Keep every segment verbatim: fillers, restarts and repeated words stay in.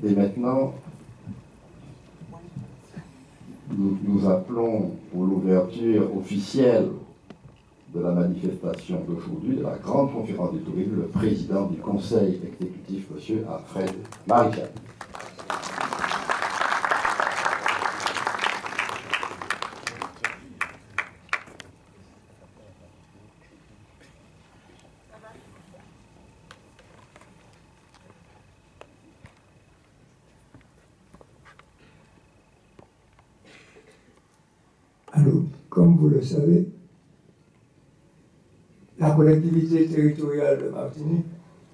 Et maintenant, nous, nous appelons pour l'ouverture officielle de la manifestation d'aujourd'hui, de la grande conférence du tourisme, le président du conseil exécutif, M. Alfred Maréchal. Alors, comme vous le savez, la collectivité territoriale de Martinique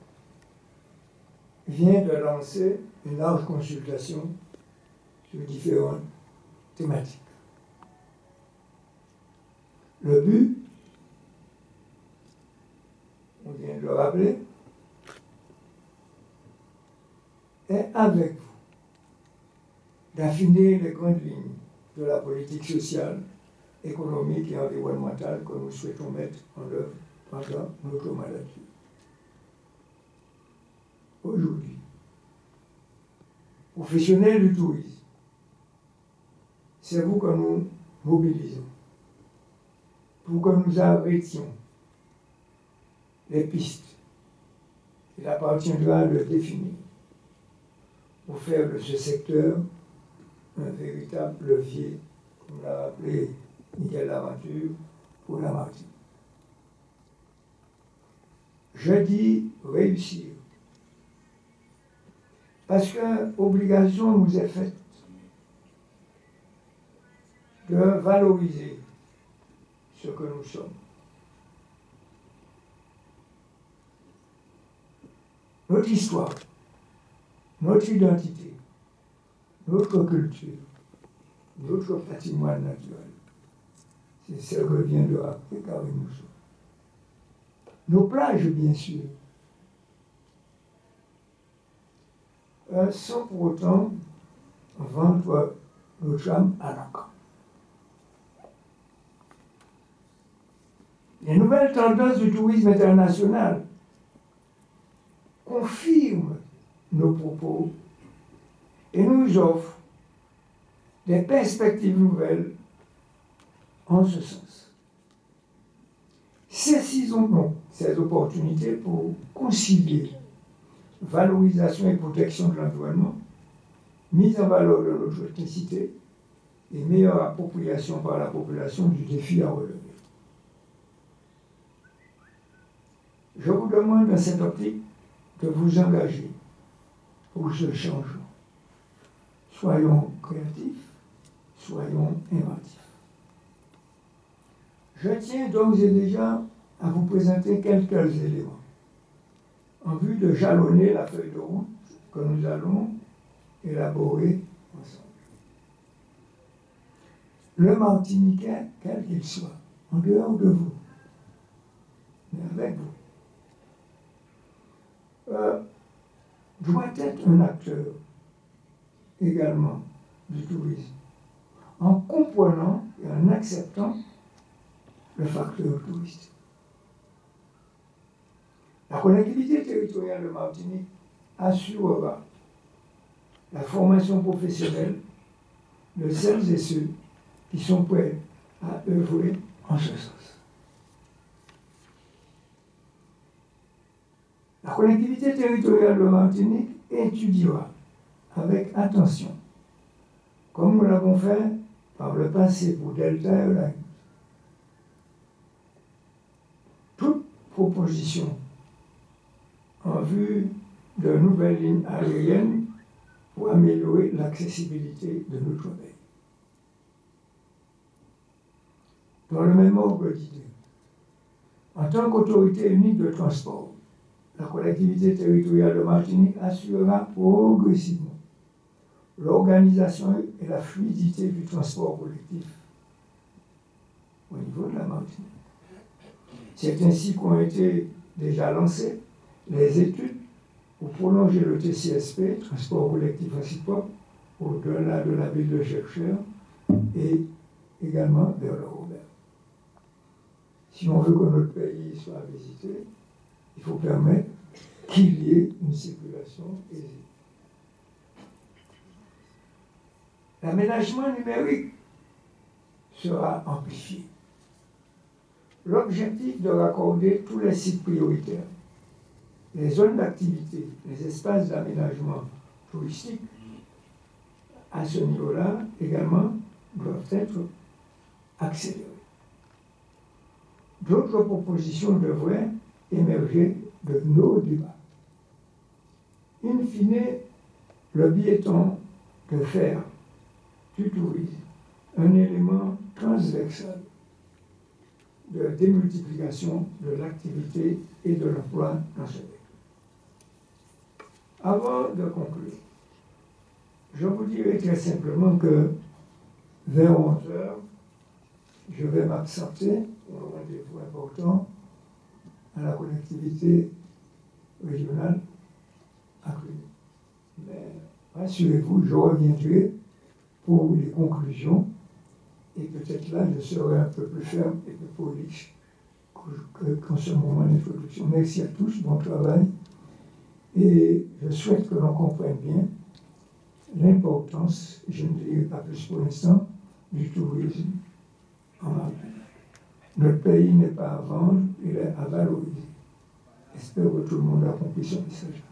vient de lancer une large consultation sur différentes thématiques. Le but, on vient de le rappeler, est avec vous d'affiner les grandes lignes de la politique sociale, économique et environnementale que nous souhaitons mettre en œuvre pendant notre mandature. Aujourd'hui, professionnels du tourisme, c'est vous que nous mobilisons pour que nous arrêtions les pistes. Il appartiendra de définir pour faire de ce secteur un véritable levier, comme l'a rappelé Miguel Laventure, pour la Martinique. Je dis réussir, parce qu'obligation nous est faite de valoriser ce que nous sommes. Notre histoire, notre identité, notre culture, notre patrimoine naturel, c'est ce que vient de rappeler Karim Mousso. Nos plages, bien sûr, euh, sans pour autant vendre notre âme à l'encan. Les nouvelles tendances du tourisme international confirment nos propos et nous offrent des perspectives nouvelles en ce sens. Saisissons donc ces opportunités pour concilier valorisation et protection de l'environnement, mise en valeur de notre ethnicité et meilleure appropriation par la population du défi à relever. Je vous demande dans cette optique de vous engager pour ce changement. Soyons créatifs, soyons inventifs. Je tiens d'ores et déjà à vous présenter quelques éléments en vue de jalonner la feuille de route que nous allons élaborer ensemble. Le Martiniquais, quel qu'il soit, en dehors de vous, mais avec vous, euh, doit être un acteur également du tourisme, en comprenant et en acceptant le facteur touristique. La collectivité territoriale de Martinique assurera la formation professionnelle de celles et ceux qui sont prêts à œuvrer en ce sens. La collectivité territoriale de Martinique étudiera avec attention, comme nous l'avons fait par le passé pour Delta Airlines, toute proposition en vue de nouvelles lignes aériennes pour améliorer l'accessibilité de notre pays. Dans le même ordre d'idée, en tant qu'autorité unique de transport, la collectivité territoriale de Martinique assurera progressivement l'organisation et la fluidité du transport collectif au niveau de la Martinique. C'est ainsi qu'ont été déjà lancées les études pour prolonger le T C S P, transport collectif réciproque, au-delà de la ville de Chercheur et également vers le Robert. Si on veut que notre pays soit visité, il faut permettre qu'il y ait une circulation aisée. L'aménagement numérique sera amplifié. L'objectif de raccorder tous les sites prioritaires, les zones d'activité, les espaces d'aménagement touristique, à ce niveau-là également doivent être accélérés. D'autres propositions devraient émerger de nos débats. In fine, le but étant de faire du tourisme un élément transversal de démultiplication de l'activité et de l'emploi dans ce pays. Avant de conclure, je vous dirai très simplement que vers onze heures, je vais m'absenter pour un rendez-vous important à la collectivité régionale à Cluny. Mais rassurez-vous, je reviendrai pour les conclusions et peut-être là, je serai un peu plus ferme et plus poli qu'en ce moment d'introduction. Merci à tous, bon travail. Et je souhaite que l'on comprenne bien l'importance, je ne dirai pas plus pour l'instant, du tourisme en Martinique. Notre pays n'est pas à vendre, il est à valoriser. J'espère que tout le monde a compris ce message.